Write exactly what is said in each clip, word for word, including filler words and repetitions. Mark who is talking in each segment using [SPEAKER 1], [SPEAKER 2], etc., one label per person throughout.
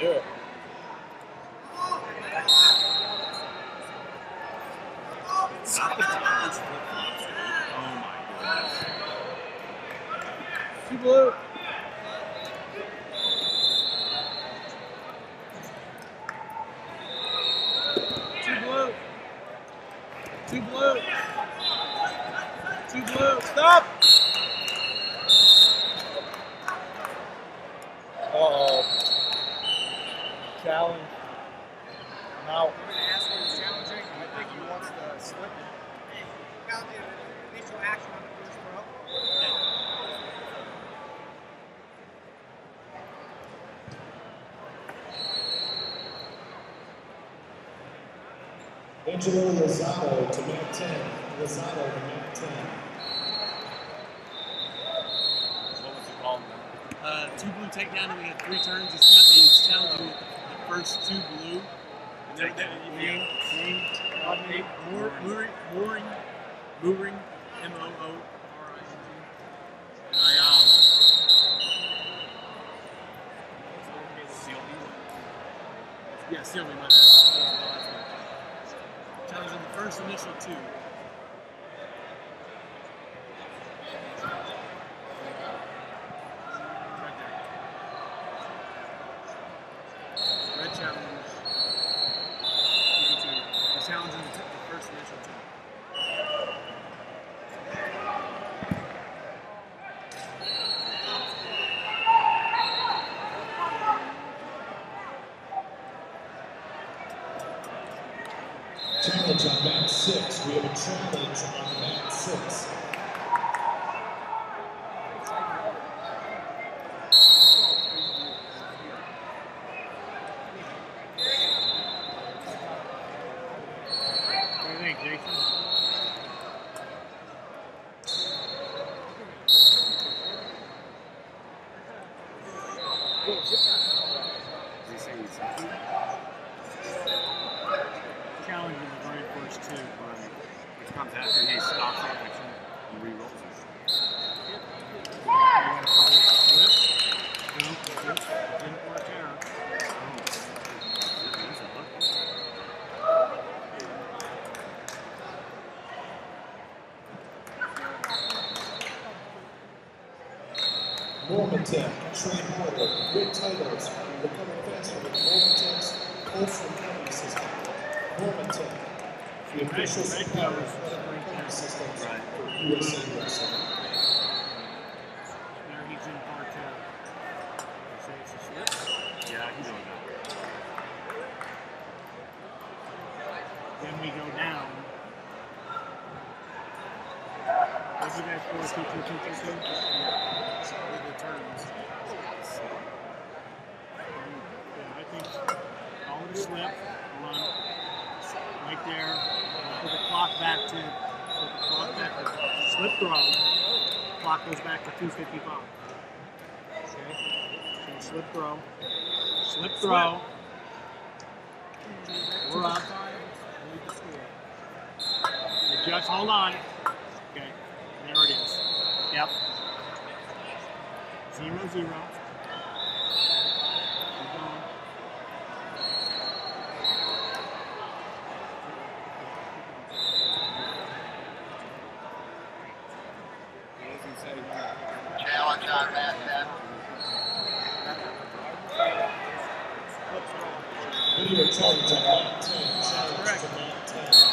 [SPEAKER 1] do it.
[SPEAKER 2] Oh my goodness.
[SPEAKER 1] Two blue. Two blue. Two blue. Two blue. Stop. Uh-oh. Challenge. Now.
[SPEAKER 3] I'm going to ask him who's challenging. I think he wants to slip it. Hey, got the initial action on the first throw.
[SPEAKER 4] Angelo Lozano to mat ten. Lozano to mat ten.
[SPEAKER 2] What was it called? Uh, two blue takedown, and we had three turns. He's, he's challenging with the, the first two blue.
[SPEAKER 3] Take that.
[SPEAKER 2] Green, green, green, mooring, mooring, mooring, M O O R I N G. Ayala. Yeah, Sylvie, my bad. That was the last one. Challenging the first initial two. Right there. Red challenge. He's challenging the, the first initial two.
[SPEAKER 4] Challenge on mat six. We have a challenge on mat six.
[SPEAKER 2] What do you think, Jason?
[SPEAKER 5] They say he's happy.
[SPEAKER 2] Challenging the very first two.
[SPEAKER 5] Right. Which comes after he stops the action and re-rolls it.
[SPEAKER 2] You want to call this a slip? No, it didn't work out.
[SPEAKER 4] Normative, train harder, grid titles, recover faster with Normativ's pulse recovery system. Normative, the official supplier of recovery systems for U S A Wrestling.
[SPEAKER 2] There he's in part two. You say it's a slip?
[SPEAKER 5] Yeah, I can go with that.
[SPEAKER 2] Then we go down. What did you guys score? Two, two, two, two, two? Yeah. With the turns. Yeah, I think call it a slip. Hold on. Right there. Put the clock back to put the clock back to slip throw. Clock goes back to two fifty-five. Okay. So slip throw. Slip throw. We're up. Just hold on. Okay. There it is. Yep. Zero, zero. Keep going.
[SPEAKER 3] Challenge on mat ten.
[SPEAKER 4] Video challenge on mat ten. Challenge to mat ten.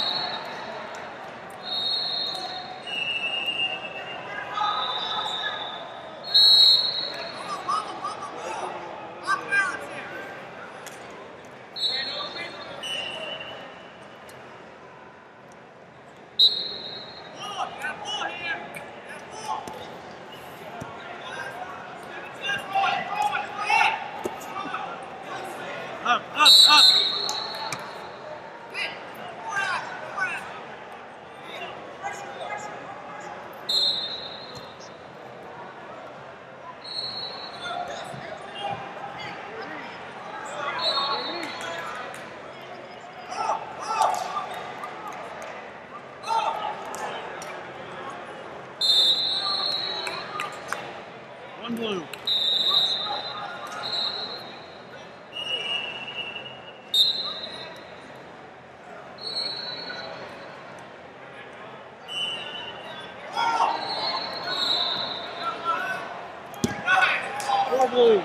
[SPEAKER 2] Up, up, up. One blue.
[SPEAKER 1] Four blue.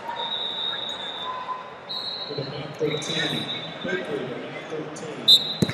[SPEAKER 4] For the man thirteen, Baker, the man thirteen.